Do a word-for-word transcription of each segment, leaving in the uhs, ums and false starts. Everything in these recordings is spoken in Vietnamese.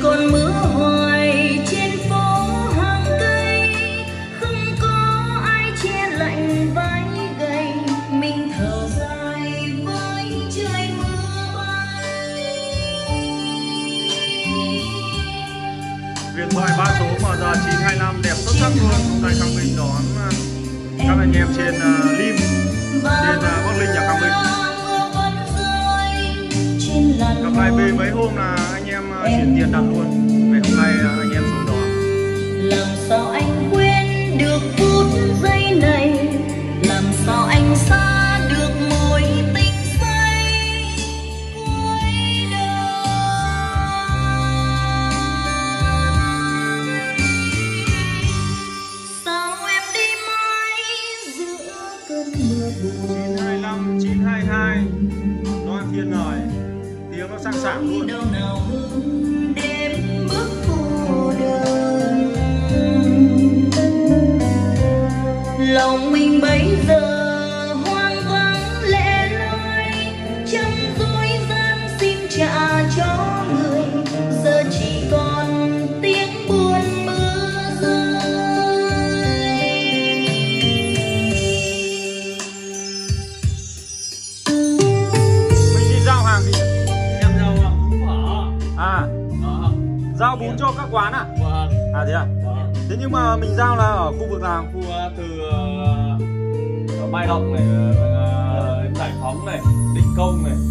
còn mưa hoài trên phố hàng cây, không có ai che lạnh vai gầy, mình thở dài với trời mưa bay. Huyền thoại ba số mở giờ chín hai lăm đẹp xuất sắc luôn. Hôm nay Khang Minh đón các anh em trên uh, Lim, trên uh, Bắc Linh nhà Khang Minh. Gặp lại về mấy hôm là anh em uh, chuyển tiền đặt luôn. Ngày hôm nay uh, anh em xuống đó. Làm sao anh quên được phút giây này, làm sao anh xa được mối tình say cuối đời. Sao em đi mãi giữa cơn mưa buồn. chín hai lăm chín hai hai Loan Thiên rồi, tiếng nó sang sảng luôn. Đâu nào hơn đêm bước cô đơn, lòng mình bây giờ hoang vắng lẻ loi, trong dối gian xin trả cho người, giờ chỉ còn tiếng buồn mưa rơi. Mình đi giao hàng gì? Em giao bún phở. À, Vâng. giao bún cho các quán à? Vâng. À thế à? Vâng. Thế nhưng mà mình giao là ở khu vực nào? Khu uh, từ uh, Mai Động này, uh, đến Giải Phóng này, Định Công này,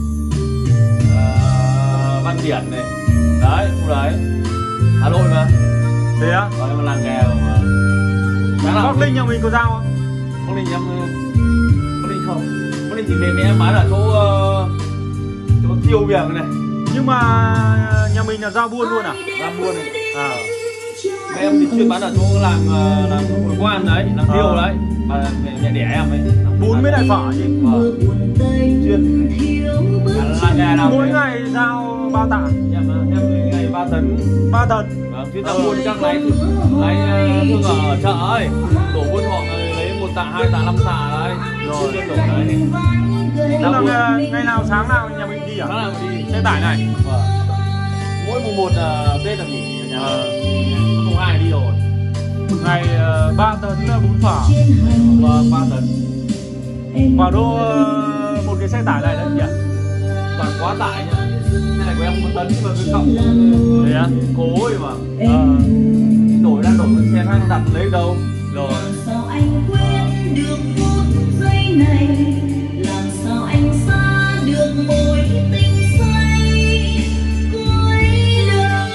uh, Văn Điển này, đấy, khu đấy, Hà Nội mà. Thế á? Còn em là làng nghề mà. Bắc Linh nhà mình có giao không? Bắc Linh em, Bắc Linh không, Bắc Linh thì mẹ mẹ em bán ở chỗ uh, chỗ Tiêu Viềng này. Nhưng mà nhà mình là giao buôn luôn à? Làm buôn này. À. Mẹ em thì chuyên bán ở chỗ làng uh, làng Hội Quan đấy, làng Tiêu À. đấy. Mà mẹ, mẹ đẻ em ấy. Bún với lại phở gì? Vâng. Chuyên làng nghề nào Mỗi thế? ngày giao bao tạ? Em em ngày ba tấn. ba tấn. Vâng, chuyên giao buôn các lái lái thương ở chợ ấy, đổ buôn họ lấy một tạ, hai tạ, năm tạ đấy. Rồi chuyên đổ đấy. Tức là ngày, ngày nào sáng nào nhà mình đi à? Đó là đi Xe tải này. vâng. Mỗi mùng một uh, Tết là nghỉ ở nhà. Mùng hai đi rồi. Ngày uh, ba tấn bún phở. Vâng, ba tấn. Khoảng độ uh, một cái xe tải này đấy nhỉ? Toàn quá tải nhá. Cái này của em một tấn nhưng mà cái cộng Thế á? cố ấy mà. Ờ. Đổi đang đổi lên xe khác đặt lấy đâu. Rồi. Sao anh quên được phút giây này, làm sao anh xa được mối tình say cuối đời.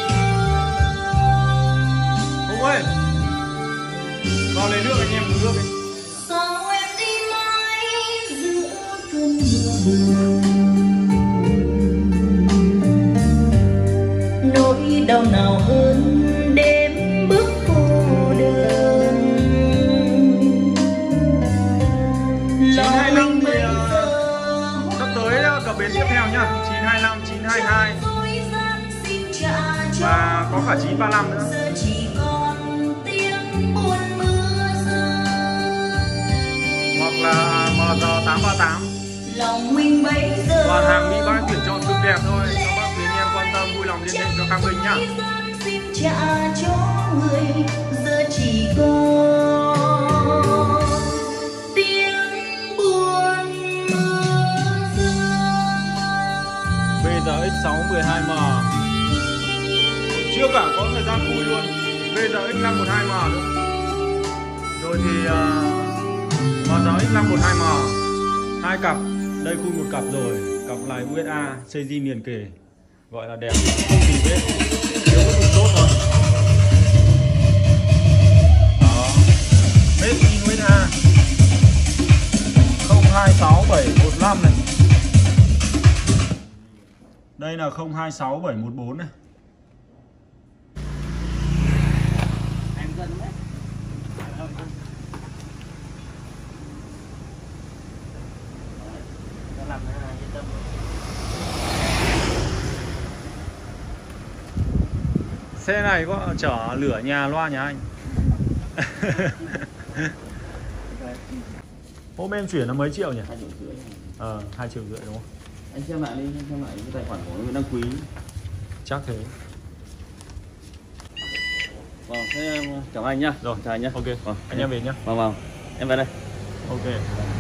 Ông ơi, vào lấy nước anh em uống nước đi. Sao em đi mãi giữa cơn mưa buồn, nỗi đau nào hơn đêm bước cô đơn. chín hai lăm thì uh, sắp tới cập bến tiếp theo nhá. chín hai lăm chín hai hai và có cả chín ba lăm nữa. Giờ chỉ còn tiếng buồn mưa rơi. Hoặc là M G tám ba tám. Lòng mình bây giờ Toàn hàng Mỹ bãi tuyển chọn cực đẹp thôi. Các bác quý anh em quan tâm vui lòng liên hệ cho Khang Minh nhá. xin trả cho người, giờ chỉ còn tiếng buồn mưa rơi. B G X sáu mười hai M. Chưa cả có thời gian khui luôn. B G X năm một hai M nữa. Rồi thì uh, M G X năm một hai M. Hai cặp. Đây khui một cặp rồi. Cặp này u ét a xê giê liền kề. Gọi là đẹp, không gì hết. Thiếu có một tốt thôi. Đó. Made in u ét a không hai sáu bảy một năm này. Đây là không hai sáu bảy một bốn này. Em dân đấy. Làm yên tâm. Xe này có chở lửa nhà loa nhà anh. Hôm em chuyển là mấy triệu nhỉ? Hai triệu rưỡi. Ờ, hai triệu rưỡi đúng không? Anh xem lại đi, anh xem lại cái tài khoản của người đăng quý. Chắc thế. Vâng, thế em chào anh nhá. Rồi. Chào anh nhá. Ok, Vâng. anh em về nhá. Vâng vâng. Em về đây. Ok.